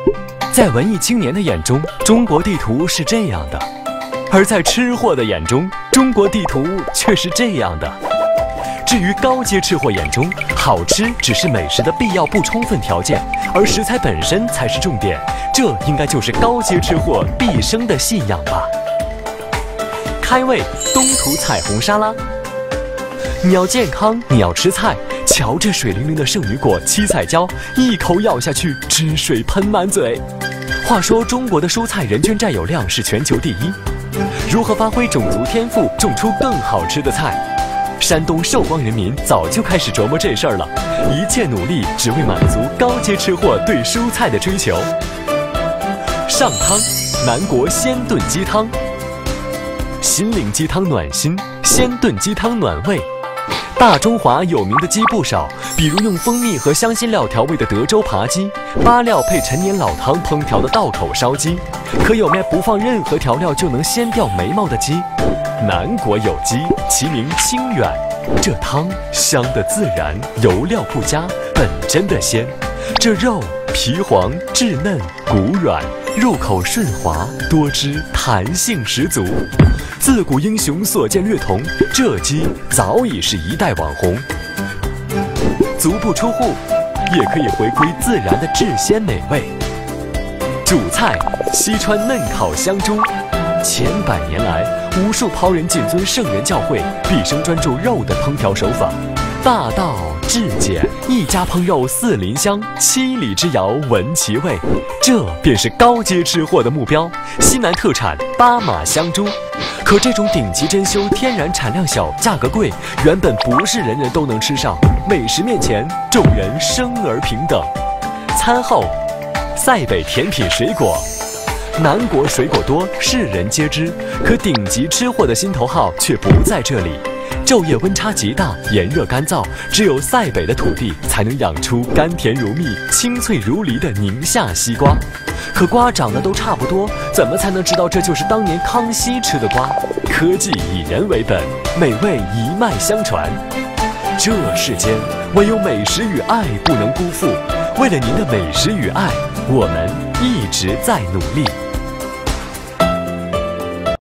在文艺青年的眼中，中国地图是这样的；而在吃货的眼中，中国地图却是这样的。至于高阶吃货眼中，好吃只是美食的必要不充分条件，而食材本身才是重点。这应该就是高阶吃货毕生的信仰吧。开胃东土彩虹沙拉。你要健康，你要吃菜，瞧这水灵灵的圣女果七彩椒，一口咬下去，汁水喷满嘴。话说中国的蔬菜人均占有量是全球第一，如何发挥种族天赋，种出更好吃的菜？山东寿光人民早就开始琢磨这事儿了，一切努力只为满足高阶吃货对蔬菜的追求。上汤，南国鲜炖鸡汤。心灵鸡汤暖心，鲜炖鸡汤暖胃。大中华有名的鸡不少，比如用蜂蜜和香辛料调味的德州扒鸡，八料配陈年老汤烹调的道口烧鸡，可有没不放任何调料就能鲜掉眉毛的鸡？南国有鸡，其名清远。这汤香得自然，油料不加，本真的鲜。这肉皮黄质嫩骨软，入口顺滑多汁，弹性十足。自古英雄所见略同，这鸡早已是一代网红。足不出户，也可以回归自然的至鲜美味。主菜西川嫩烤香猪。千百年来，无数烹人谨遵圣人教诲，毕生专注肉的烹调手法。大道至简，一家烹肉四邻香，7里之遥闻其味。这便是高阶吃货的目标。西南特产巴马香猪。可这种顶级珍馐，天然产量小，价格贵，原本不是人人都能吃上。美食面前，众人生而平等。餐后，塞北甜品水果。南国水果多，世人皆知，可顶级吃货的心头好却不在这里。昼夜温差极大，炎热干燥，只有塞北的土地才能养出甘甜如蜜、清脆如梨的宁夏西瓜。可瓜长得都差不多，怎么才能知道这就是当年康熙吃的瓜？科技以人为本，美味一脉相传。这世间唯有美食与爱不能辜负。为了您的美食与爱，我们一直在努力。